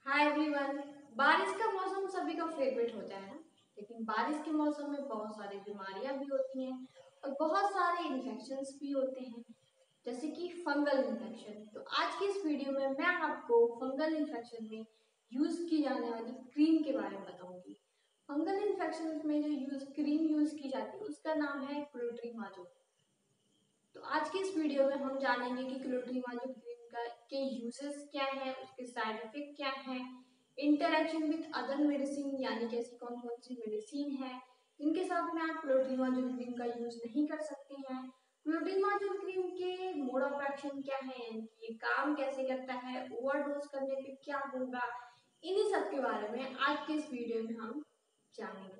Hi everyone. बारिश का मौसम सभी का फेवरेट होता है ना, लेकिन बारिश के मौसम में बहुत सारी बीमारियां भी होती हैं और बहुत सारे इन्फेक्शंस भी होते हैं, जैसे कि फंगल इन्फेक्शन। तो आज की इस वीडियो में मैं आपको फंगल इन्फेक्शन में यूज की जाने वाली क्रीम के बारे में बताऊंगी। फंगल इन्फेक्शन में जो क्रीम यूज की जाती है उसका नाम है क्लोट्रीमाजोल। तो आज की इस वीडियो में हम जानेंगे कि क्लोट्रीमाजोल क्रीम के यूजेस क्या है, उसके साइड इफेक्ट क्या है, इंटरेक्शन विद अदर मेडिसिन यानी कि ऐसी कौन कौन सी मेडिसिन है जिनके साथ में आप क्लोट्रीमाजोल क्रीम का यूज नहीं कर सकते हैं, क्लोट्रीमाजोल क्रीम के मोड ऑफ एक्शन क्या है, ये काम कैसे करता है, ओवरडोज करने पे क्या होगा, इन्हीं सब के बारे में आज के इस वीडियो में हम जानेंगे।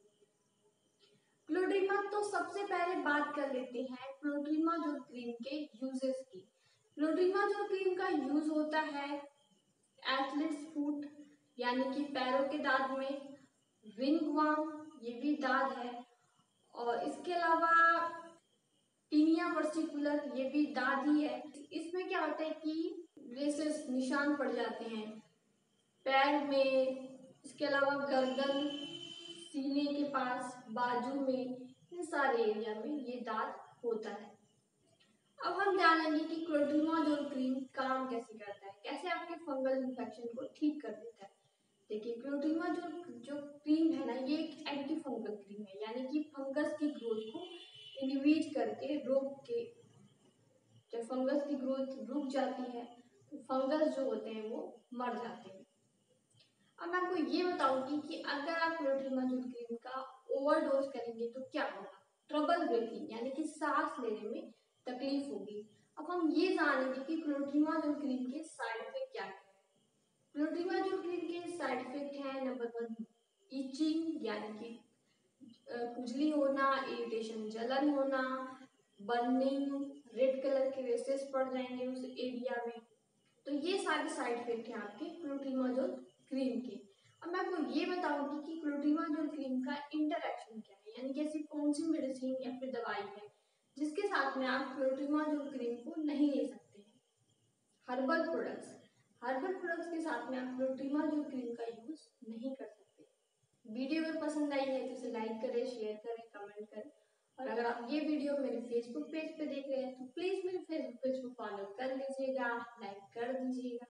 क्लोट्रीमा तो सबसे पहले बात कर लेते हैं क्लोट्रीमाजोल क्रीम के यूजेस की। क्लोट्रीमाजोल क्रीम का यूज होता है एथलीट्स फुट यानी कि पैरों के दाग में, रिंगवर्म ये भी दाग है, और इसके अलावा टीनिया वर्सिकुलर ये भी दाग ही है। इसमें क्या होता है कि रेसेस निशान पड़ जाते हैं पैर में, इसके अलावा गर्दन, सीने के पास, बाजू में, इन सारे एरिया में ये दाग होता है। अब हम जानेंगे कि क्लोट्रीमाजोल क्रीम काम कैसे करता है, कैसे आपके फंगल इन्फेक्शन को ठीक कर देता है। देखिए, क्लोट्रीमाजोल जो क्रीम है ना, ये एक एंटी फंगल क्रीम है, यानी कि फंगस की ग्रोथ को इनहिबिट करके रोक के, जब फंगस की ग्रोथ रुक जाती है तो फंगस जो होते हैं वो मर जाते हैं। अब मैं आपको ये बताऊंगी कि अगर आप क्लोट्रीमाजोल क्रीम का ओवरडोज करेंगे तो क्या होगा। ट्रबल ब्रीथिंग यानी कि सांस लेने में तकलीफ होगी। अब हम ये जानेंगे कि क्लोट्रीमाजोल क्रीम के साइड इफेक्ट क्या है। क्लोट्रीमाजोल क्रीम के साइड इफेक्ट है नंबर 1 इचिंग यानी कि खुजली होना, इरिटेशन जलन होना, बर्निंग, रेड कलर के रेसेस पड़ जाएंगे उस एरिया में। तो ये सारे साइड इफेक्ट हैं आपके क्लोट्रीमाजोल क्रीम के। अब मैं आपको ये बताऊंगी कि क्लोट्रीमाजोल क्रीम का इंटरेक्शन क्या है, यानी कि ऐसी कौन सी मेडिसिन या फिर दवाई है जिसके साथ में आप क्लोट्रीमाजोल क्रीम को नहीं ले सकते हैं। हर्बल प्रोडक्ट्स के साथ में आप क्लोट्रीमाजोल क्रीम का यूज नहीं कर सकते। वीडियो अगर पसंद आई है तो इसे लाइक करें, शेयर करें, कमेंट करें, और अगर आप ये वीडियो मेरे फेसबुक पेज पे देख रहे हैं तो प्लीज मेरे फेसबुक पेज को फॉलो कर लीजिएगा, लाइक कर दीजिएगा।